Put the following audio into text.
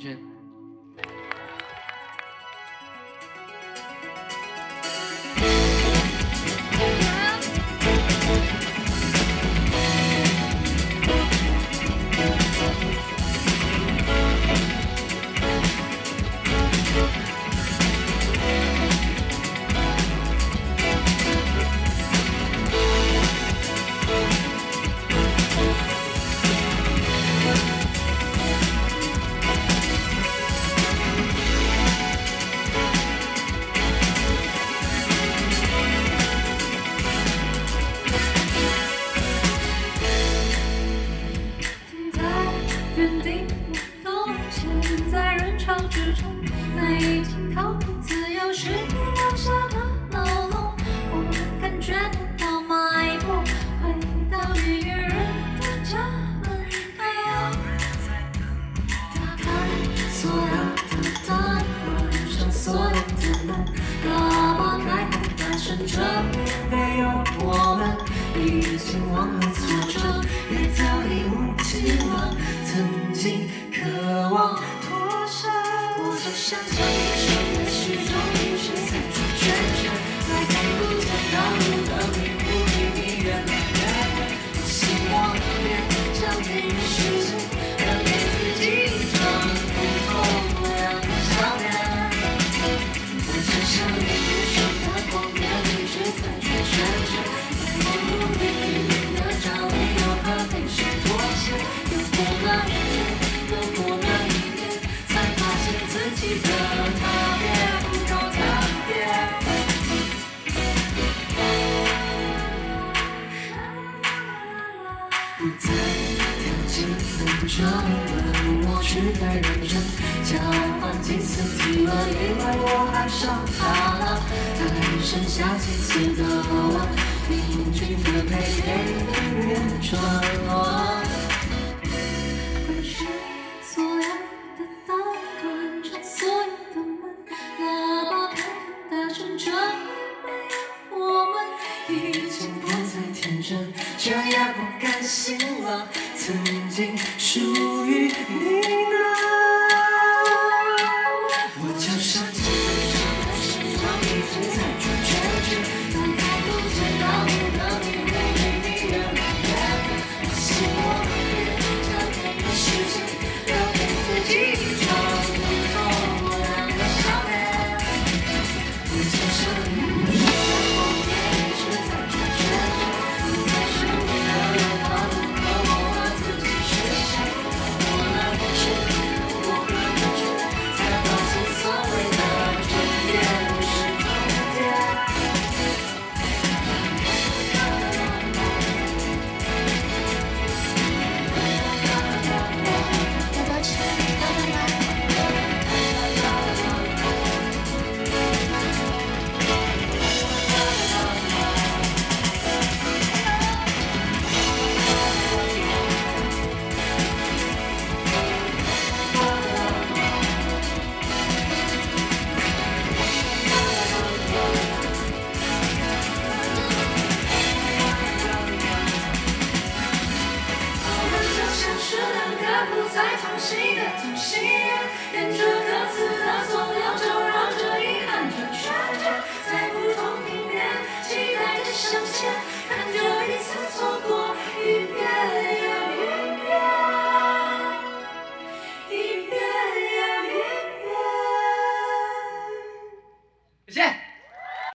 谢。 原地不动，潜在人潮之中，那已经靠谱自由是你留下的牢笼。我感觉不到脉搏，回到预约人的家门，打开所有的灯，关上所有的门，喇叭开很大声，这里没有我们，已经忘了挫折，也早已无情了。曾经渴望脱身，我就像这一生的始终，一直在转圈圈，在看不见道路的迷雾里，你越来越远。我希望别交给人世间，让给自己一张不痛不痒的笑脸。我就像你遇上的光点，一直在转圈圈，在梦路里拼命的找理由和被谁妥协。过了一天，又过了一年，才发现自己的差别不够特别。不再跳进风中了，我取代认真，交换几次体温，因为我爱上他了。还剩下几次的吻，平均分配给命运转轮。所有的灯关上，所有的门，喇叭开很大声，这里没有我们，已经不再天真，却也不甘心了。曾经属于你的，我就像这个上的时钟，一直在转圈圈，当看不见道路的迷雾离你越来越远。我希望别交给人世间。自己一张不痛不痒的笑脸，我就像你说的谎言，一直在转圈圈。你开始为了有话不可忘了自己是谁，过了一圈又过了一圈，才发现所谓的终点不是终点。不再同行的同行，沿着各自的所料，就绕着遗憾转圈圈，在不同平面，期待着向前，看着彼此错过一遍又一遍，一遍又一遍。 谢谢。